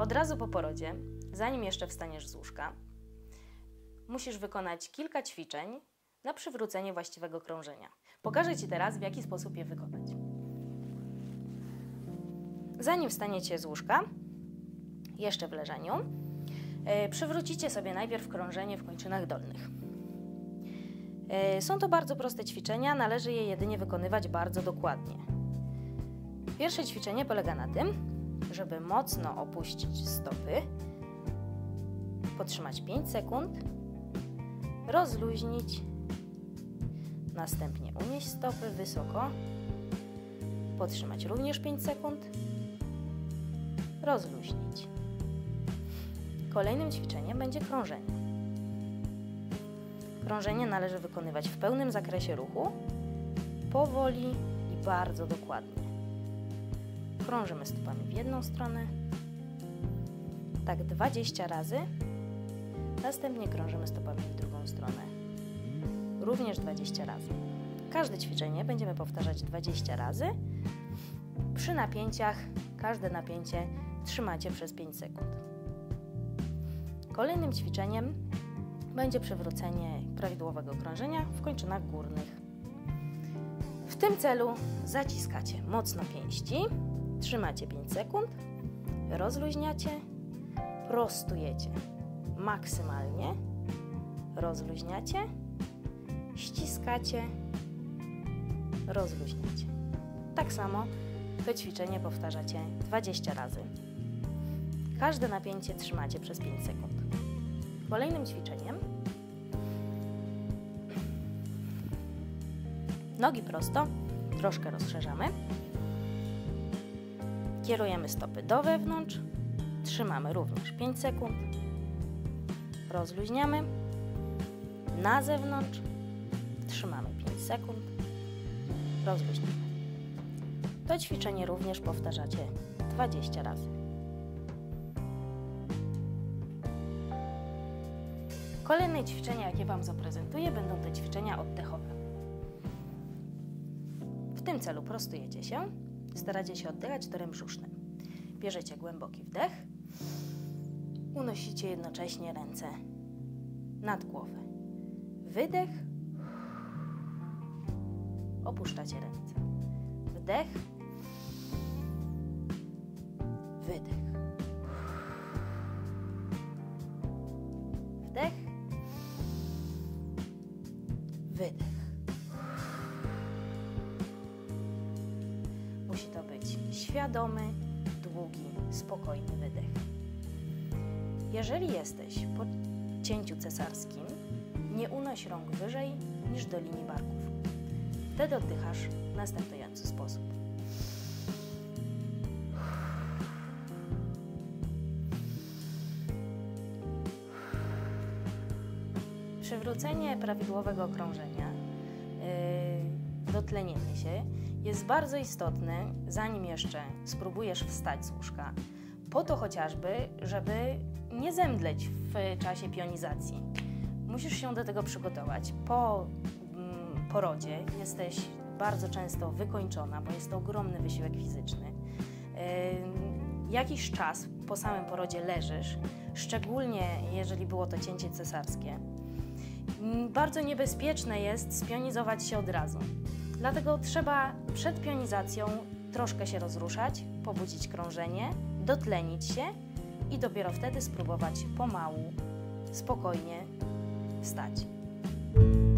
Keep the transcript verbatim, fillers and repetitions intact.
Od razu po porodzie, zanim jeszcze wstaniesz z łóżka, musisz wykonać kilka ćwiczeń na przywrócenie właściwego krążenia. Pokażę Ci teraz, w jaki sposób je wykonać. Zanim wstaniecie z łóżka, jeszcze w leżeniu, yy, przywrócicie sobie najpierw krążenie w kończynach dolnych. Yy, są to bardzo proste ćwiczenia, należy je jedynie wykonywać bardzo dokładnie. Pierwsze ćwiczenie polega na tym, żeby mocno opuścić stopy, potrzymać pięć sekund, rozluźnić, następnie unieść stopy wysoko, podtrzymać również pięć sekund, rozluźnić. Kolejnym ćwiczeniem będzie krążenie. Krążenie należy wykonywać w pełnym zakresie ruchu, powoli i bardzo dokładnie. Krążymy stopami w jedną stronę, tak dwadzieścia razy, następnie krążymy stopami w drugą stronę, również dwadzieścia razy. Każde ćwiczenie będziemy powtarzać dwadzieścia razy. Przy napięciach każde napięcie trzymacie przez pięć sekund. Kolejnym ćwiczeniem będzie przywrócenie prawidłowego krążenia w kończynach górnych. W tym celu zaciskacie mocno pięści, trzymacie pięć sekund, rozluźniacie, prostujecie maksymalnie, rozluźniacie, ściskacie, rozluźniacie. Tak samo to ćwiczenie powtarzacie dwadzieścia razy. Każde napięcie trzymacie przez pięć sekund. Kolejnym ćwiczeniem nogi prosto, troszkę rozszerzamy. Kierujemy stopy do wewnątrz, trzymamy również pięć sekund, rozluźniamy, na zewnątrz, trzymamy pięć sekund, rozluźniamy. To ćwiczenie również powtarzacie dwadzieścia razy. Kolejne ćwiczenia, jakie Wam zaprezentuję, będą to ćwiczenia oddechowe. W tym celu prostujecie się, staracie się oddychać torem brzusznym. Bierzecie głęboki wdech, unosicie jednocześnie ręce nad głowę. Wydech, opuszczacie ręce. Wdech, wydech. Wdech, wydech. Musi to być świadomy, długi, spokojny wydech. Jeżeli jesteś po cięciu cesarskim, nie unoś rąk wyżej niż do linii barków. Wtedy oddychasz w następujący sposób. Przywrócenie prawidłowego krążenia, yy, dotlenienie się jest bardzo istotne, zanim jeszcze spróbujesz wstać z łóżka, po to chociażby, żeby nie zemdleć w czasie pionizacji. Musisz się do tego przygotować. Po mm, porodzie jesteś bardzo często wykończona, bo jest to ogromny wysiłek fizyczny. Yy, jakiś czas po samym porodzie leżysz, szczególnie jeżeli było to cięcie cesarskie. Yy, bardzo niebezpieczne jest spionizować się od razu. Dlatego trzeba przed pionizacją troszkę się rozruszać, pobudzić krążenie, dotlenić się i dopiero wtedy spróbować pomału, spokojnie wstać.